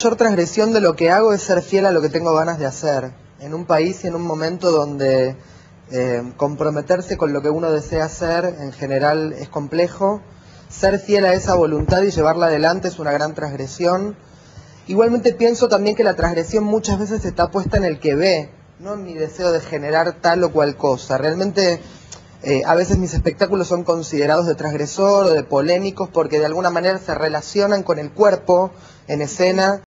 mayor transgresión de lo que hago es ser fiel a lo que tengo ganas de hacer. En un país y en un momento donde comprometerse con lo que uno desea hacer en general es complejo, ser fiel a esa voluntad y llevarla adelante es una gran transgresión. Igualmente pienso también que la transgresión muchas veces está puesta en el que ve, no en mi deseo de generar tal o cual cosa. Realmente a veces mis espectáculos son considerados de transgresor o de polémicos porque de alguna manera se relacionan con el cuerpo en escena.